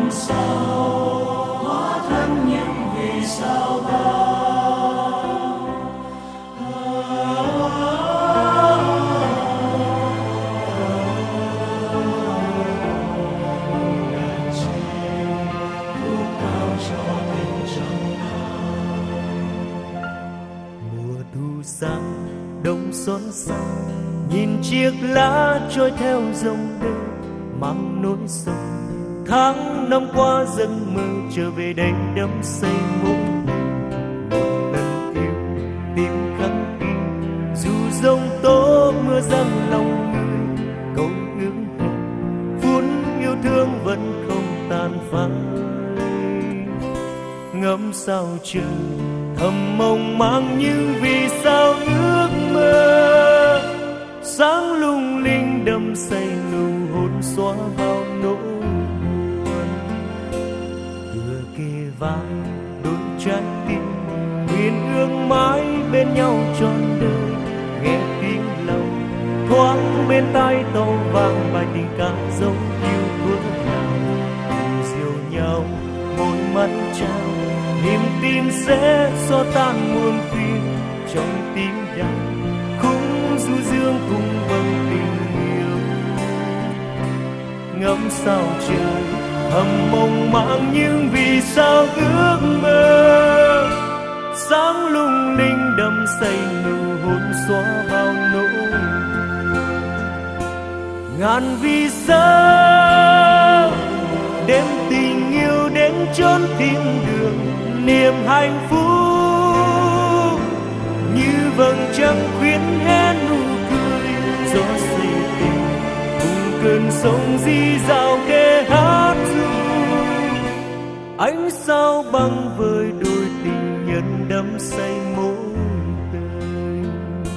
năm sau hóa thân những vì sao ta. Mùa thu sang đông xốn xao, nhìn chiếc lá trôi theo dòng đời mang nỗi sầu. Tháng năm qua giấc mơ trở về đây đắm say mỗi một lần yêu tim khắc ghi. Dù giông tố mưa giăng lòng người, câu ước hẹn phút yêu thương vẫn không tàn phai. Ngắm sao trời thầm mộng mang những vì sao ước mơ, sáng lung linh đắm say nụ hôn xóa bao nỗi buồn. Vừa kề vai đôi trái tim nguyện ước mãi bên nhau trọn đời. Nghe tiếng lòng thoáng bên tai tàu vang bài tình ca dấu yêu thương nào. Cùng dìu nhau môi mắt trao, niềm tin sẽ xóa tan muôn phiền trong tim đau. Khung du dương cùng vầng tình yêu, ngắm sao trời thầm mộng mang những vì sao ước mơ, sáng lung linh đắm say nụ hôn xóa bao nỗi. Ngàn vì sao đêm tình yêu đến chốn thiên đường, niềm hạnh phúc như vầng trăng khuyến hé nụ cười. Gió say tình cùng cơn sóng rì rào kề hát ru, ánh sao băng vời đôi tình nhân đắm say mỗi đời.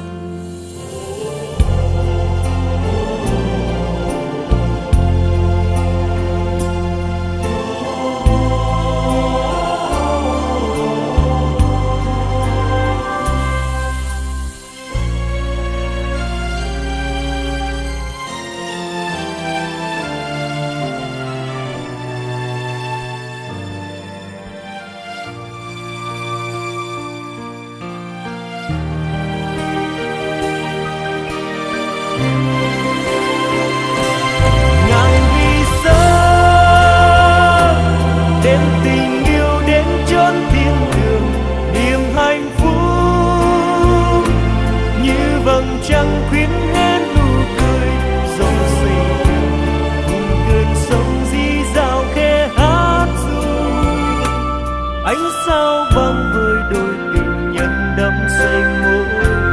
Trăng khuyến hé nụ cười, dòng say cùng cơn sóng rì rào khe hát ru, ánh sao băng vời đôi tình nhân đắm say mỗi.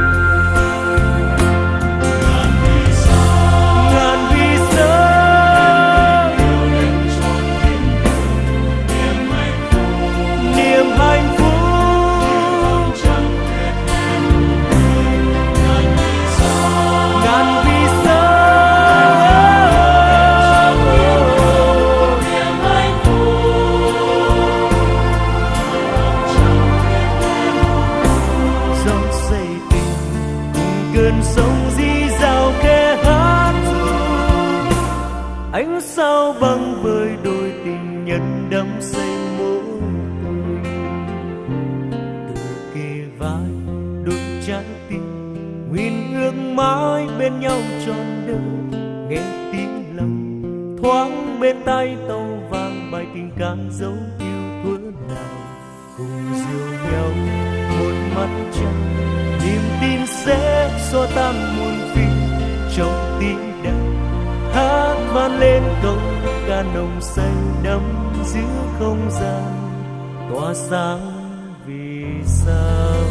Ngàn vì sao niềm hạnh phúc cơn sóng rì rào khe hát ru, ánh sao băng vời đôi tình nhân đắm say mỗi người. Từ kề vai đôi trái tim nguyện ước mãi bên nhau trọn đời. Nghe tiếng lòng thoáng bên tai tàu vang bài tình ca dấu yêu thuở nào. Cùng dìu nhau một mắt trăng, niềm tin sẽ xóa tan muôn phiền trong tim đau. Hát vang lên câu ca nồng say đắm giữa không gian, tỏa sáng vì sao.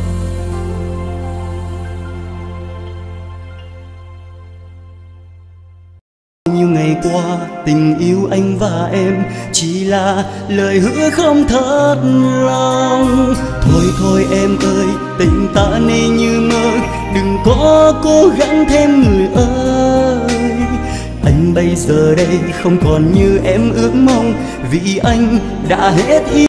Nhiều ngày qua tình yêu anh và em chỉ là lời hứa không thật lòng. Thôi thôi em ơi, tình ta nên như mơ, đừng có cố gắng thêm người ơi. Anh bây giờ đây không còn như em ước mong, vì anh đã hết yêu.